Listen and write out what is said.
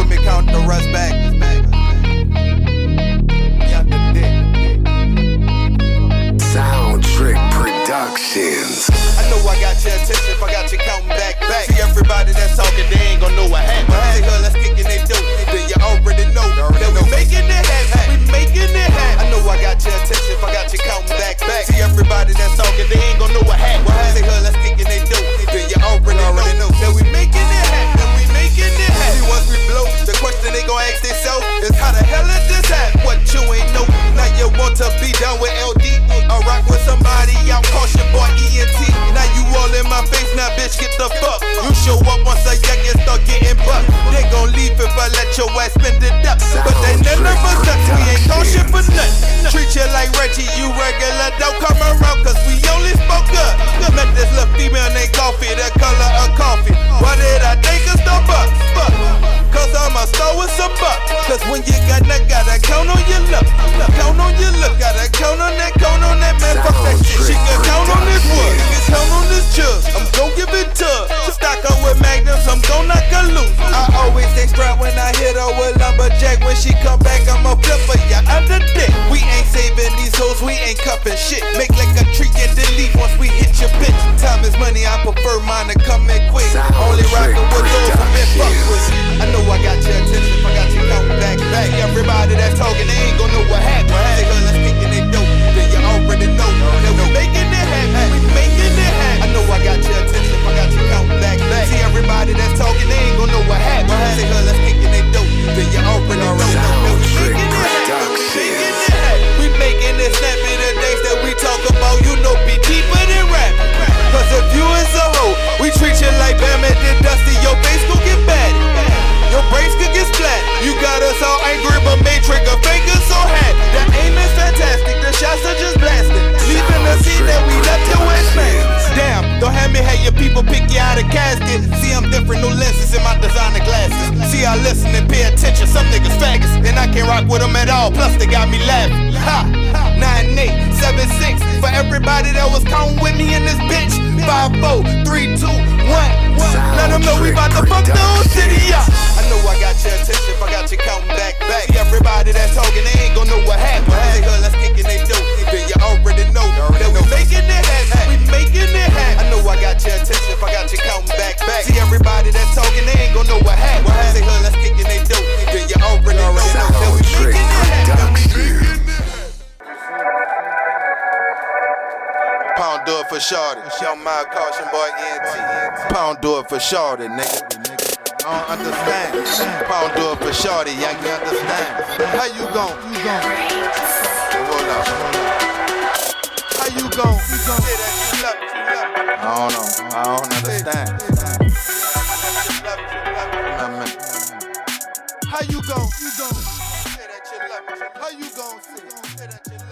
with me, count the rest back. Sound Trick Productions. I know I got your attention if I got you counting back. See everybody that's talking, they ain't gon' know what happened. Say her, let's kick in they dope, then you already know that we making it happen. We making it happen. I know I got your attention if I got you counting back. See everybody that's talking, they ain't gon' know what happened. Say her, let's kick in they dope, then you already know that we making it happen. We making it happen. See, once we blow, the question they gon' ask themselves is how the hell did this happen? What you ain't know? Now you want to be down with LD or rock with somebody out, Caution Boy Ent. Now you all in my face, now bitch get the fuck. You show up once a youngin' start getting bucked. They gon' leave if I let your ass spend it up. But they none of us nuts, we ain't caution for nothing. Treat you like Reggie, you regular, don't come around cause we only spoke up. Met this little female named Coffee, the color of coffee. Why did I think of Starbucks? Cause I'm a star with some buck. Cause when you got that, gotta count on your luck. Count on your luck, gotta count on that man. Fuck that shit, she can count on this wood. Count on this jug, I'm gon' give it to her. Stock up with magnums, I'm gon' knock her loose. I always stay strapped when I hit her with lumberjack. When she come back, I'ma flip her, yeah, under deck. We ain't saving these hoes, we ain't cuffing shit. Make like a treat and delete once we hit your bitch. Time is money, I prefer mine to come in quick. Only rockin' with those who been fucked with. I know I got your attention if I got you counting back. Everybody that's talking, they ain't gon' know what happened. Say her, let's kick in they dope, then you already know that we making it happen. We making it happen. I know I got your attention if I got you counting back. See everybody that's talking, they ain't gon' know what happened. Say her, let's kick in they dope, then you already know that we making it happen. We making it happen. We making it snappy the days that we talk about. You know, be deeper than rap. Cause if you is a hoe, we treat you like Bam and then Dusty. Your face gon' get batty. Your brains could get splat. You got us all angry, but made trigger fingers so happy. The aim is fantastic, the shots are just blasting. Leaving the scene that we left your ass man. Damn, don't have me have your people pick you out of casket. See, I'm different, no lenses in my designer glasses. See, I listen and pay attention, some niggas faggots, and I can't rock with them at all, plus they got me laughing. Ha! 9-8, 7-6, for everybody that was counting with me in this bitch. 5, 4, 3, 2, 1. Let them know we bout to fuck the whole city up. I know I got your attention if I got you counting back. See everybody that's talking, they ain't gon' know what happened. Say her, let's kick in they dope, then you already know that we making it happen. We making it happen. I know I got your attention if I got you counting back. See everybody that's talking, they ain't gon' know what happened. Say her, let's kick in they dope, then you already know that we making it happen. Pound do it for shorty. Show my Caution Boy Ent. Pound do it for shorty, nigga. I don't understand. Pound do it for shorty, young, you understand? How you gon'? Hold up. How you gon'? Say that you love me. I don't know. I don't understand. How you gon'? Say that you love me. How you gon' say that you love me?